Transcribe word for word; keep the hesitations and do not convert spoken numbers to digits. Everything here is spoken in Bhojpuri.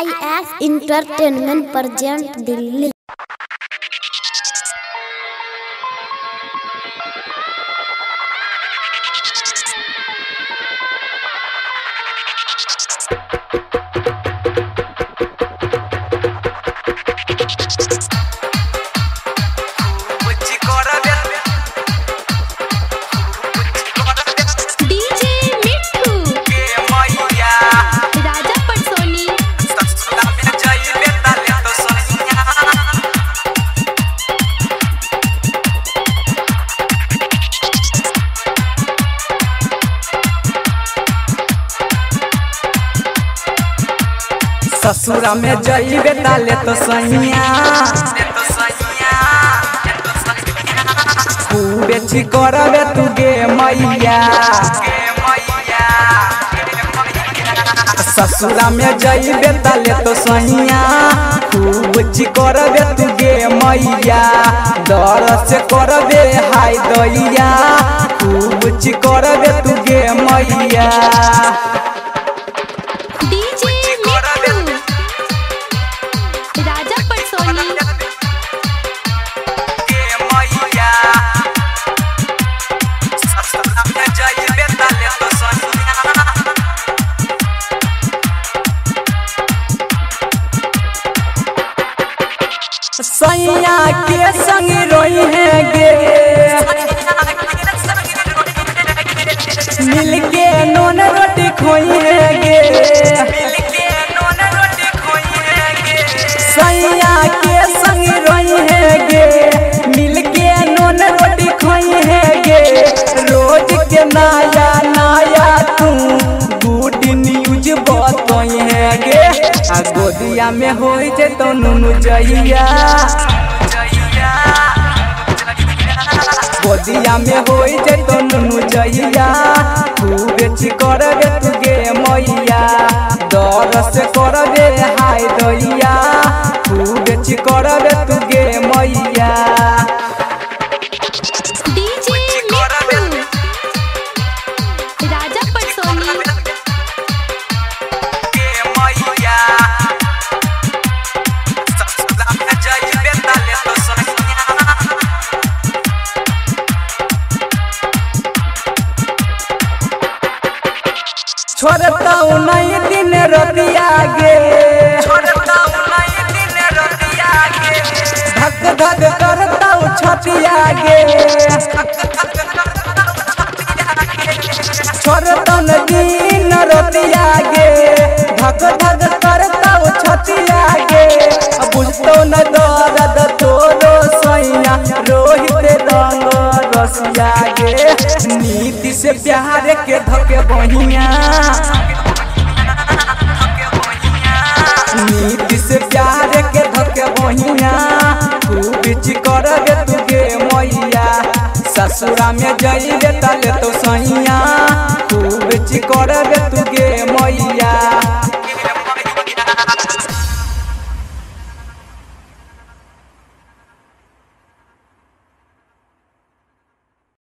आई एक्स इंटरटेनमेंट प्रेजेंट दिल्ली। ससुरा में जइबे ताले तो सैया खूबे चिकरबे तू गे मैया। ससुरा में जइबे ताले तो सैया खूब चिकरबे तू गे मैया। दर से करबे हाय दैया खूब चिकरबे तू गे मैया। सैया के संग रोई है गे मिल के नोन रोटी खोई है गे। सैया के संग रोई है गे मिल के नोन रोटी खोई है गे। रोज के नया नया तू गुड न्यूज बतई है गे। आ गोदिया में हो जे तो नुनु जइया गोदिया में हो जे तो नुनु जइया खूबे चिकरबे तू गे मैया। दर से करबे हाय दैया खूबे चिकरबे तू गे मैया। छोड़ता हूँ नहीं दिन रतिया गे धक धक करता हूँ छतिया गे। छोड़ता हूँ दिन रतिया गे धक धक करता हूँ छतिया गे। बुझतो न दर्द तोरो सैया रोहित रंग रसिया गे। नीति से प्यार के धके बहिया नीति से प्यार के धके बहिया खूब चिकरबे तू गे मैया। ससुरा में जइबे ताले तो सैया खूब चिकरबे तू गे